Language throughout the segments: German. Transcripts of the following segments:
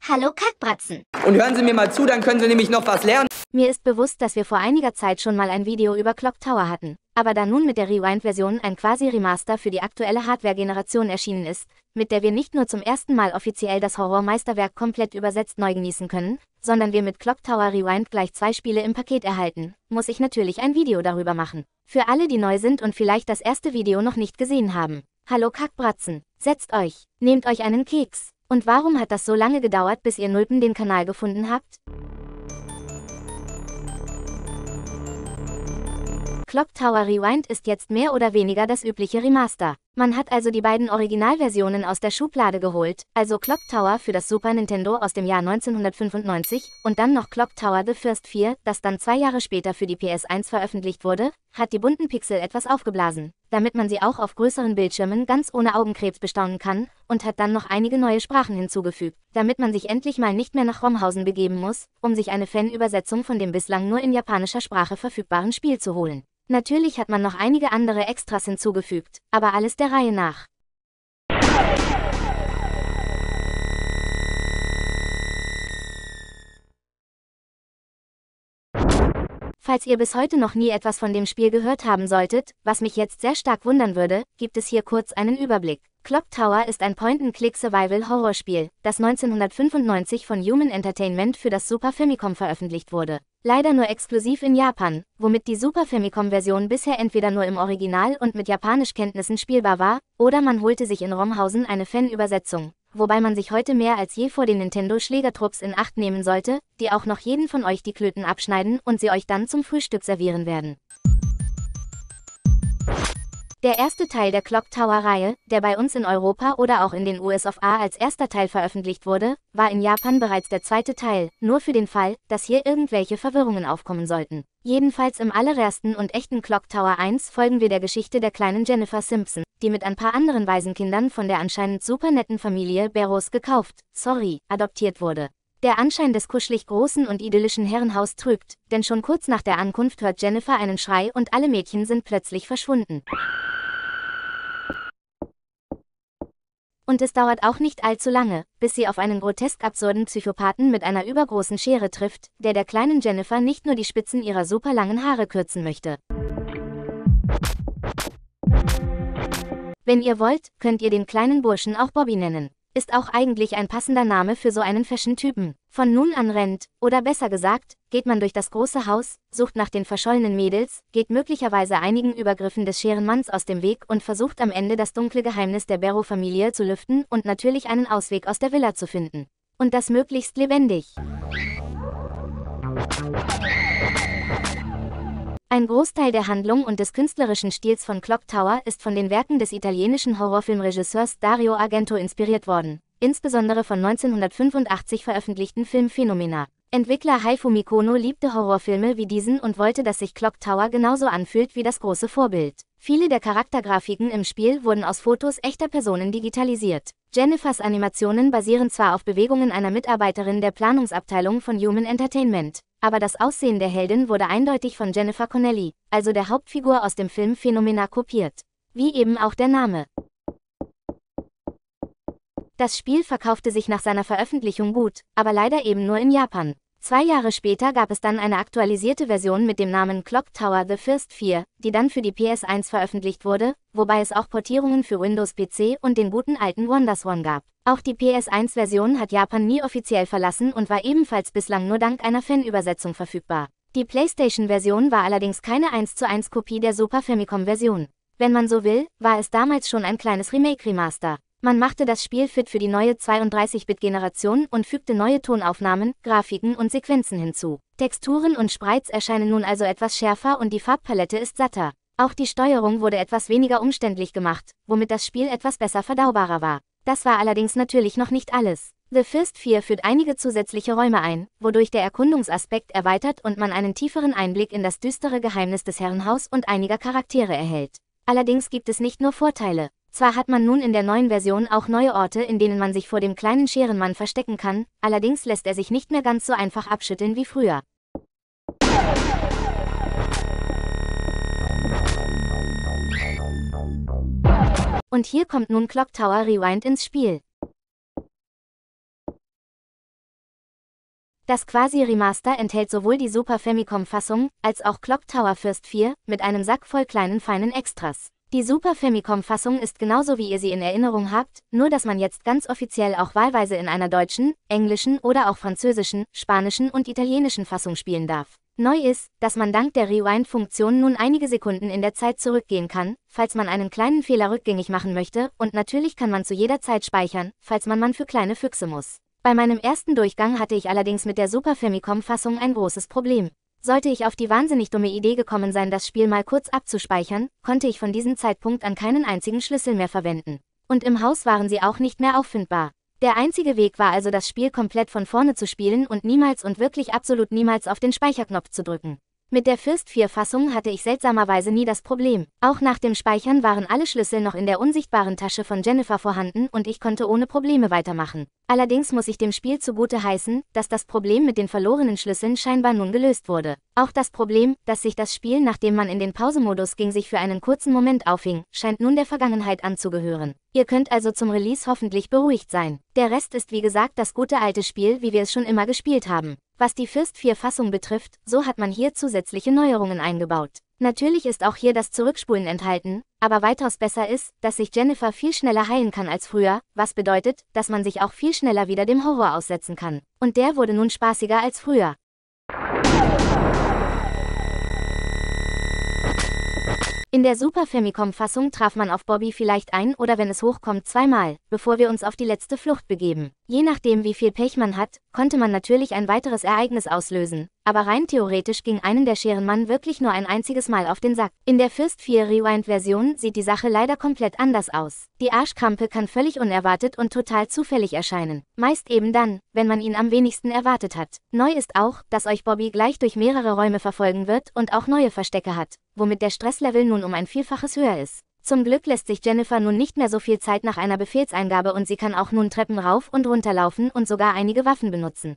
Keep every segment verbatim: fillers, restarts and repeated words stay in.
Hallo Kackbratzen. Und hören Sie mir mal zu, dann können Sie nämlich noch was lernen. Mir ist bewusst, dass wir vor einiger Zeit schon mal ein Video über Clock Tower hatten. Aber da nun mit der Rewind-Version ein quasi Remaster für die aktuelle Hardware-Generation erschienen ist, mit der wir nicht nur zum ersten Mal offiziell das Horror-Meisterwerk komplett übersetzt neu genießen können, sondern wir mit Clock Tower Rewind gleich zwei Spiele im Paket erhalten, muss ich natürlich ein Video darüber machen. Für alle, die neu sind und vielleicht das erste Video noch nicht gesehen haben. Hallo Kackbratzen, setzt euch, nehmt euch einen Keks. Und warum hat das so lange gedauert, bis ihr Nulpen den Kanal gefunden habt? Clock Tower Rewind ist jetzt mehr oder weniger das übliche Remaster. Man hat also die beiden Originalversionen aus der Schublade geholt, also Clock Tower für das Super Nintendo aus dem Jahr neunzehnhundertfünfundneunzig und dann noch Clock Tower The First vier, das dann zwei Jahre später für die P S eins veröffentlicht wurde, hat die bunten Pixel etwas aufgeblasen, damit man sie auch auf größeren Bildschirmen ganz ohne Augenkrebs bestaunen kann, und hat dann noch einige neue Sprachen hinzugefügt, damit man sich endlich mal nicht mehr nach Romhausen begeben muss, um sich eine Fanübersetzung von dem bislang nur in japanischer Sprache verfügbaren Spiel zu holen. Natürlich hat man noch einige andere Extras hinzugefügt, aber alles der Reihe nach. Falls ihr bis heute noch nie etwas von dem Spiel gehört haben solltet, was mich jetzt sehr stark wundern würde, gibt es hier kurz einen Überblick. Clock Tower ist ein Point-and-Click-Survival-Horrorspiel, das neunzehnhundertfünfundneunzig von Human Entertainment für das Super Famicom veröffentlicht wurde. Leider nur exklusiv in Japan, womit die Super Famicom-Version bisher entweder nur im Original und mit Japanischkenntnissen spielbar war, oder man holte sich in Romhausen eine Fanübersetzung. Wobei man sich heute mehr als je vor den Nintendo-Schlägertrupps in Acht nehmen sollte, die auch noch jeden von euch die Klöten abschneiden und sie euch dann zum Frühstück servieren werden. Der erste Teil der Clock Tower-Reihe, der bei uns in Europa oder auch in den U S A als erster Teil veröffentlicht wurde, war in Japan bereits der zweite Teil, nur für den Fall, dass hier irgendwelche Verwirrungen aufkommen sollten. Jedenfalls im allerersten und echten Clock Tower eins folgen wir der Geschichte der kleinen Jennifer Simpson, die mit ein paar anderen Waisenkindern von der anscheinend super netten Familie Barrows gekauft, sorry, adoptiert wurde. Der Anschein des kuschelig großen und idyllischen Herrenhaus trügt, denn schon kurz nach der Ankunft hört Jennifer einen Schrei und alle Mädchen sind plötzlich verschwunden. Und es dauert auch nicht allzu lange, bis sie auf einen grotesk absurden Psychopathen mit einer übergroßen Schere trifft, der der kleinen Jennifer nicht nur die Spitzen ihrer super langen Haare kürzen möchte. Wenn ihr wollt, könnt ihr den kleinen Burschen auch Bobby nennen. Ist auch eigentlich ein passender Name für so einen Fashion-Typen. Von nun an rennt, oder besser gesagt, geht man durch das große Haus, sucht nach den verschollenen Mädels, geht möglicherweise einigen Übergriffen des Scherenmanns aus dem Weg und versucht am Ende das dunkle Geheimnis der Barrow-Familie zu lüften und natürlich einen Ausweg aus der Villa zu finden. Und das möglichst lebendig. Ein Großteil der Handlung und des künstlerischen Stils von Clock Tower ist von den Werken des italienischen Horrorfilmregisseurs Dario Argento inspiriert worden, insbesondere von neunzehnhundertfünfundachtzig veröffentlichten Film Phenomena. Entwickler Hifumi Kono liebte Horrorfilme wie diesen und wollte, dass sich Clock Tower genauso anfühlt wie das große Vorbild. Viele der Charaktergrafiken im Spiel wurden aus Fotos echter Personen digitalisiert. Jennifers Animationen basieren zwar auf Bewegungen einer Mitarbeiterin der Planungsabteilung von Human Entertainment, aber das Aussehen der Heldin wurde eindeutig von Jennifer Connelly, also der Hauptfigur aus dem Film Phenomena, kopiert. Wie eben auch der Name. Das Spiel verkaufte sich nach seiner Veröffentlichung gut, aber leider eben nur in Japan. Zwei Jahre später gab es dann eine aktualisierte Version mit dem Namen Clock Tower The First vier, die dann für die P S eins veröffentlicht wurde, wobei es auch Portierungen für Windows P C und den guten alten WonderSwan gab. Auch die P S eins Version hat Japan nie offiziell verlassen und war ebenfalls bislang nur dank einer Fanübersetzung verfügbar. Die PlayStation-Version war allerdings keine eins zu eins Kopie der Super Famicom-Version. Wenn man so will, war es damals schon ein kleines Remake-Remaster. Man machte das Spiel fit für die neue zweiunddreißig-Bit-Generation und fügte neue Tonaufnahmen, Grafiken und Sequenzen hinzu. Texturen und Sprites erscheinen nun also etwas schärfer und die Farbpalette ist satter. Auch die Steuerung wurde etwas weniger umständlich gemacht, womit das Spiel etwas besser verdaubarer war. Das war allerdings natürlich noch nicht alles. The First vier führt einige zusätzliche Räume ein, wodurch der Erkundungsaspekt erweitert und man einen tieferen Einblick in das düstere Geheimnis des Herrenhaus und einiger Charaktere erhält. Allerdings gibt es nicht nur Vorteile. Zwar hat man nun in der neuen Version auch neue Orte, in denen man sich vor dem kleinen Scherenmann verstecken kann, allerdings lässt er sich nicht mehr ganz so einfach abschütteln wie früher. Und hier kommt nun Clock Tower Rewind ins Spiel. Das Quasi-Remaster enthält sowohl die Super Famicom-Fassung, als auch Clock Tower Fürst vier, mit einem Sack voll kleinen feinen Extras. Die Super Famicom-Fassung ist genauso wie ihr sie in Erinnerung habt, nur dass man jetzt ganz offiziell auch wahlweise in einer deutschen, englischen oder auch französischen, spanischen und italienischen Fassung spielen darf. Neu ist, dass man dank der Rewind-Funktion nun einige Sekunden in der Zeit zurückgehen kann, falls man einen kleinen Fehler rückgängig machen möchte, und natürlich kann man zu jeder Zeit speichern, falls man man für kleine Füchse muss. Bei meinem ersten Durchgang hatte ich allerdings mit der Super Famicom-Fassung ein großes Problem. Sollte ich auf die wahnsinnig dumme Idee gekommen sein, das Spiel mal kurz abzuspeichern, konnte ich von diesem Zeitpunkt an keinen einzigen Schlüssel mehr verwenden. Und im Haus waren sie auch nicht mehr auffindbar. Der einzige Weg war also, das Spiel komplett von vorne zu spielen und niemals und wirklich absolut niemals auf den Speicherknopf zu drücken. Mit der Fürst vier Fassung hatte ich seltsamerweise nie das Problem. Auch nach dem Speichern waren alle Schlüssel noch in der unsichtbaren Tasche von Jennifer vorhanden und ich konnte ohne Probleme weitermachen. Allerdings muss ich dem Spiel zugute heißen, dass das Problem mit den verlorenen Schlüsseln scheinbar nun gelöst wurde. Auch das Problem, dass sich das Spiel, nachdem man in den Pausemodus ging, sich für einen kurzen Moment aufhing, scheint nun der Vergangenheit anzugehören. Ihr könnt also zum Release hoffentlich beruhigt sein. Der Rest ist wie gesagt das gute alte Spiel, wie wir es schon immer gespielt haben. Was die Fürst vier Fassung betrifft, so hat man hier zusätzliche Neuerungen eingebaut. Natürlich ist auch hier das Zurückspulen enthalten, aber weitaus besser ist, dass sich Jennifer viel schneller heilen kann als früher, was bedeutet, dass man sich auch viel schneller wieder dem Horror aussetzen kann. Und der wurde nun spaßiger als früher. In der Super Famicom-Fassung traf man auf Bobby vielleicht ein oder wenn es hochkommt zweimal, bevor wir uns auf die letzte Flucht begeben. Je nachdem wie viel Pech man hat, konnte man natürlich ein weiteres Ereignis auslösen, aber rein theoretisch ging einen der Scherenmann wirklich nur ein einziges Mal auf den Sack. In der Fürst vier Rewind-Version sieht die Sache leider komplett anders aus. Die Arschkrampe kann völlig unerwartet und total zufällig erscheinen. Meist eben dann, wenn man ihn am wenigsten erwartet hat. Neu ist auch, dass euch Bobby gleich durch mehrere Räume verfolgen wird und auch neue Verstecke hat, womit der Stresslevel nun um ein Vielfaches höher ist. Zum Glück lässt sich Jennifer nun nicht mehr so viel Zeit nach einer Befehlseingabe und sie kann auch nun Treppen rauf und runter laufen und sogar einige Waffen benutzen.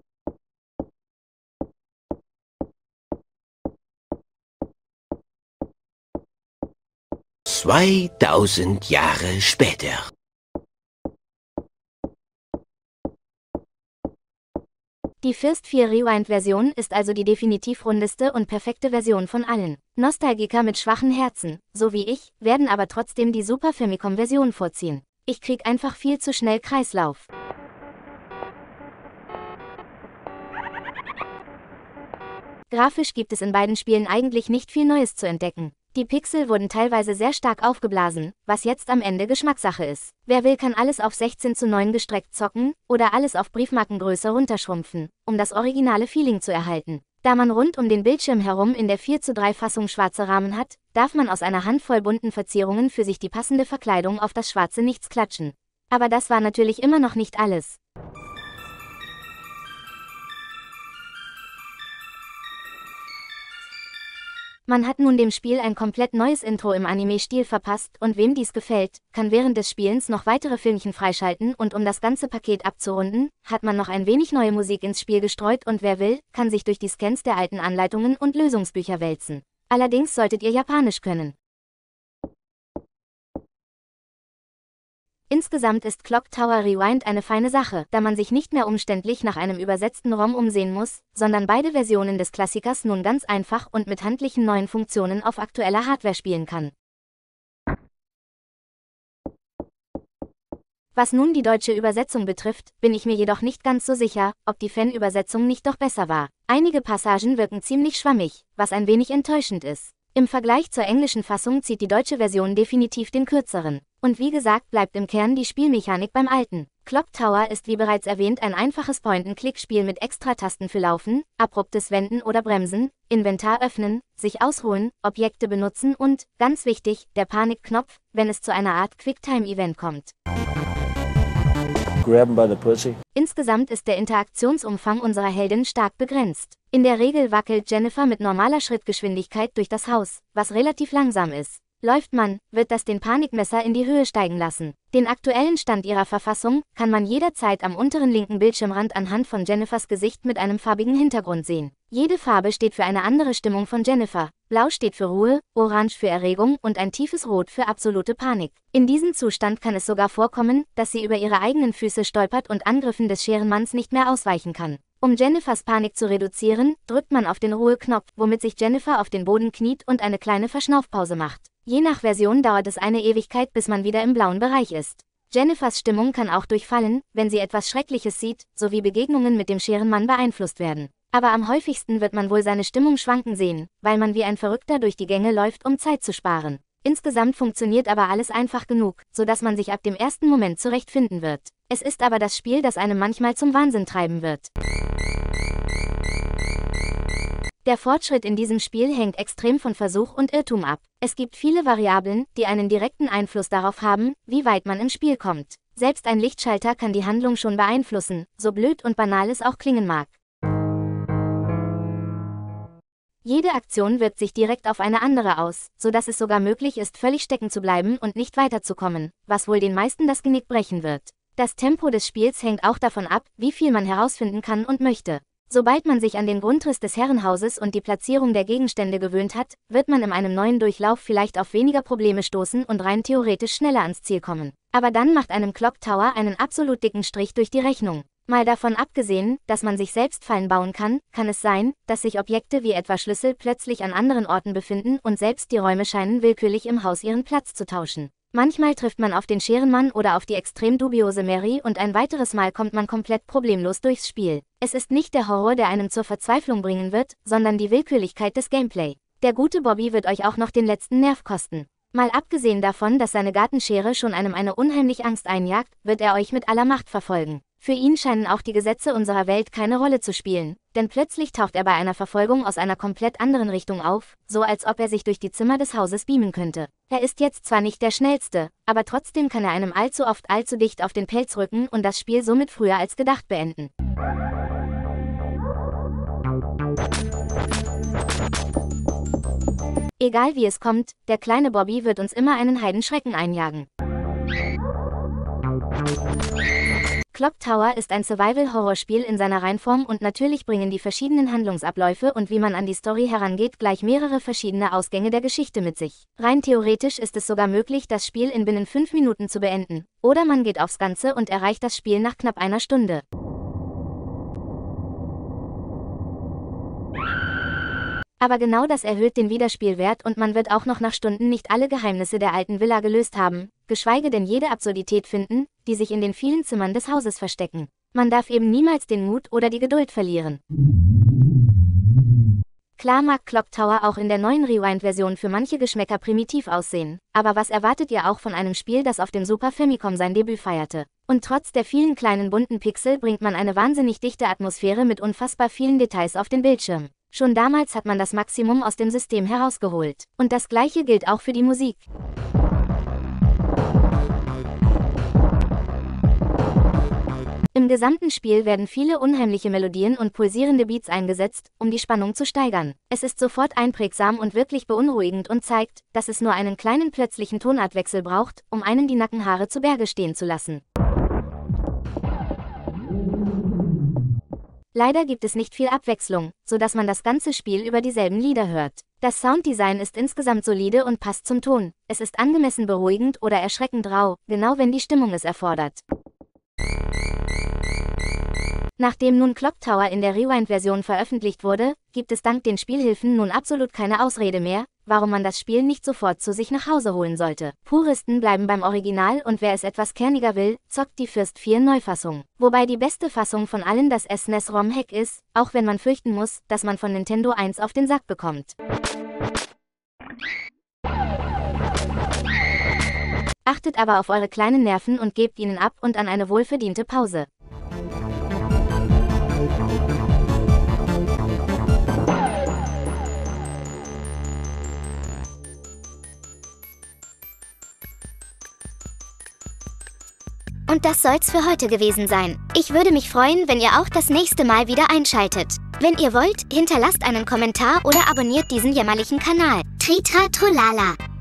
zweitausend Jahre später. Die Fürst vier Rewind-Version ist also die definitiv rundeste und perfekte Version von allen. Nostalgiker mit schwachen Herzen, so wie ich, werden aber trotzdem die Super Famicom-Version vorziehen. Ich krieg einfach viel zu schnell Kreislauf. Grafisch gibt es in beiden Spielen eigentlich nicht viel Neues zu entdecken. Die Pixel wurden teilweise sehr stark aufgeblasen, was jetzt am Ende Geschmackssache ist. Wer will, kann alles auf sechzehn zu neun gestreckt zocken oder alles auf Briefmarkengröße runterschrumpfen, um das originale Feeling zu erhalten. Da man rund um den Bildschirm herum in der vier zu drei Fassung schwarze Rahmen hat, darf man aus einer Handvoll bunten Verzierungen für sich die passende Verkleidung auf das schwarze Nichts klatschen. Aber das war natürlich immer noch nicht alles. Man hat nun dem Spiel ein komplett neues Intro im Anime-Stil verpasst und wem dies gefällt, kann während des Spielens noch weitere Filmchen freischalten und um das ganze Paket abzurunden, hat man noch ein wenig neue Musik ins Spiel gestreut und wer will, kann sich durch die Scans der alten Anleitungen und Lösungsbücher wälzen. Allerdings solltet ihr Japanisch können. Insgesamt ist Clock Tower Rewind eine feine Sache, da man sich nicht mehr umständlich nach einem übersetzten ROM umsehen muss, sondern beide Versionen des Klassikers nun ganz einfach und mit handlichen neuen Funktionen auf aktueller Hardware spielen kann. Was nun die deutsche Übersetzung betrifft, bin ich mir jedoch nicht ganz so sicher, ob die Fan-Übersetzung nicht doch besser war. Einige Passagen wirken ziemlich schwammig, was ein wenig enttäuschend ist. Im Vergleich zur englischen Fassung zieht die deutsche Version definitiv den kürzeren. Und wie gesagt bleibt im Kern die Spielmechanik beim Alten. Clock Tower ist wie bereits erwähnt ein einfaches Point-and-Click-Spiel mit Extratasten für Laufen, abruptes Wenden oder Bremsen, Inventar öffnen, sich ausruhen, Objekte benutzen und, ganz wichtig, der Panikknopf, wenn es zu einer Art Quicktime-Event kommt. Grab 'em by the pussy. Insgesamt ist der Interaktionsumfang unserer Heldin stark begrenzt. In der Regel wackelt Jennifer mit normaler Schrittgeschwindigkeit durch das Haus, was relativ langsam ist. Läuft man, wird das den Panikmesser in die Höhe steigen lassen. Den aktuellen Stand ihrer Verfassung kann man jederzeit am unteren linken Bildschirmrand anhand von Jennifers Gesicht mit einem farbigen Hintergrund sehen. Jede Farbe steht für eine andere Stimmung von Jennifer. Blau steht für Ruhe, Orange für Erregung und ein tiefes Rot für absolute Panik. In diesem Zustand kann es sogar vorkommen, dass sie über ihre eigenen Füße stolpert und Angriffen des Scherenmanns nicht mehr ausweichen kann. Um Jennifers Panik zu reduzieren, drückt man auf den Ruheknopf, womit sich Jennifer auf den Boden kniet und eine kleine Verschnaufpause macht. Je nach Version dauert es eine Ewigkeit, bis man wieder im blauen Bereich ist. Jennifers Stimmung kann auch durch Fallen, wenn sie etwas Schreckliches sieht, sowie Begegnungen mit dem Scherenmann beeinflusst werden. Aber am häufigsten wird man wohl seine Stimmung schwanken sehen, weil man wie ein Verrückter durch die Gänge läuft, um Zeit zu sparen. Insgesamt funktioniert aber alles einfach genug, sodass man sich ab dem ersten Moment zurechtfinden wird. Es ist aber das Spiel, das einem manchmal zum Wahnsinn treiben wird. Der Fortschritt in diesem Spiel hängt extrem von Versuch und Irrtum ab. Es gibt viele Variablen, die einen direkten Einfluss darauf haben, wie weit man im Spiel kommt. Selbst ein Lichtschalter kann die Handlung schon beeinflussen, so blöd und banal es auch klingen mag. Jede Aktion wirkt sich direkt auf eine andere aus, sodass es sogar möglich ist, völlig stecken zu bleiben und nicht weiterzukommen, was wohl den meisten das Genick brechen wird. Das Tempo des Spiels hängt auch davon ab, wie viel man herausfinden kann und möchte. Sobald man sich an den Grundriss des Herrenhauses und die Platzierung der Gegenstände gewöhnt hat, wird man in einem neuen Durchlauf vielleicht auf weniger Probleme stoßen und rein theoretisch schneller ans Ziel kommen. Aber dann macht einem Clock Tower einen absolut dicken Strich durch die Rechnung. Mal davon abgesehen, dass man sich selbst Fallen bauen kann, kann es sein, dass sich Objekte wie etwa Schlüssel plötzlich an anderen Orten befinden und selbst die Räume scheinen willkürlich im Haus ihren Platz zu tauschen. Manchmal trifft man auf den Scherenmann oder auf die extrem dubiose Mary und ein weiteres Mal kommt man komplett problemlos durchs Spiel. Es ist nicht der Horror, der einem zur Verzweiflung bringen wird, sondern die Willkürlichkeit des Gameplay. Der gute Bobby wird euch auch noch den letzten Nerv kosten. Mal abgesehen davon, dass seine Gartenschere schon einem eine unheimlich Angst einjagt, wird er euch mit aller Macht verfolgen. Für ihn scheinen auch die Gesetze unserer Welt keine Rolle zu spielen, denn plötzlich taucht er bei einer Verfolgung aus einer komplett anderen Richtung auf, so als ob er sich durch die Zimmer des Hauses beamen könnte. Er ist jetzt zwar nicht der Schnellste, aber trotzdem kann er einem allzu oft allzu dicht auf den Pelz rücken und das Spiel somit früher als gedacht beenden. Egal wie es kommt, der kleine Bobby wird uns immer einen Heidenschrecken einjagen. Clock Tower ist ein Survival-Horror-Spiel in seiner Reinform und natürlich bringen die verschiedenen Handlungsabläufe und wie man an die Story herangeht gleich mehrere verschiedene Ausgänge der Geschichte mit sich. Rein theoretisch ist es sogar möglich, das Spiel in binnen fünf Minuten zu beenden. Oder man geht aufs Ganze und erreicht das Spiel nach knapp einer Stunde. Aber genau das erhöht den Wiederspielwert und man wird auch noch nach Stunden nicht alle Geheimnisse der alten Villa gelöst haben, geschweige denn jede Absurdität finden, die sich in den vielen Zimmern des Hauses verstecken. Man darf eben niemals den Mut oder die Geduld verlieren. Klar mag Clock Tower auch in der neuen Rewind-Version für manche Geschmäcker primitiv aussehen, aber was erwartet ihr auch von einem Spiel, das auf dem Super Famicom sein Debüt feierte? Und trotz der vielen kleinen bunten Pixel bringt man eine wahnsinnig dichte Atmosphäre mit unfassbar vielen Details auf den Bildschirm. Schon damals hat man das Maximum aus dem System herausgeholt. Und das gleiche gilt auch für die Musik. Im gesamten Spiel werden viele unheimliche Melodien und pulsierende Beats eingesetzt, um die Spannung zu steigern. Es ist sofort einprägsam und wirklich beunruhigend und zeigt, dass es nur einen kleinen plötzlichen Tonartwechsel braucht, um einen die Nackenhaare zu Berge stehen zu lassen. Leider gibt es nicht viel Abwechslung, sodass man das ganze Spiel über dieselben Lieder hört. Das Sounddesign ist insgesamt solide und passt zum Ton. Es ist angemessen beruhigend oder erschreckend rau, genau wenn die Stimmung es erfordert. Nachdem nun Clock Tower in der Rewind-Version veröffentlicht wurde, gibt es dank den Spielhilfen nun absolut keine Ausrede mehr, warum man das Spiel nicht sofort zu sich nach Hause holen sollte. Puristen bleiben beim Original und wer es etwas kerniger will, zockt die Fürst vier Neufassung. Wobei die beste Fassung von allen das S N E S-ROM-Hack ist, auch wenn man fürchten muss, dass man von Nintendo eins auf den Sack bekommt. Achtet aber auf eure kleinen Nerven und gebt ihnen ab und an eine wohlverdiente Pause. Und das soll's für heute gewesen sein. Ich würde mich freuen, wenn ihr auch das nächste Mal wieder einschaltet. Wenn ihr wollt, hinterlasst einen Kommentar oder abonniert diesen jämmerlichen Kanal. Tritra Trollala.